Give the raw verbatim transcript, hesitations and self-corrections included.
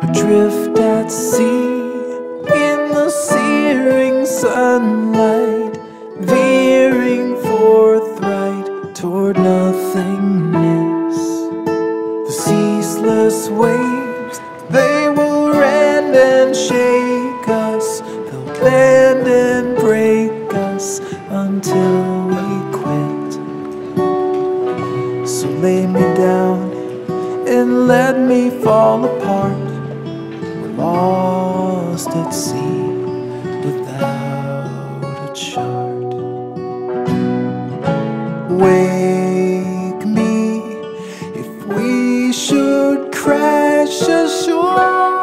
adrift at sea in the searing sunlight, veering forthright toward nothingness. The ceaseless waves, they will rend and shake us, they'll bend and break us until we quit. So lay me down and let me fall apart. We're lost at sea without a chart. Wake me if we should crash ashore.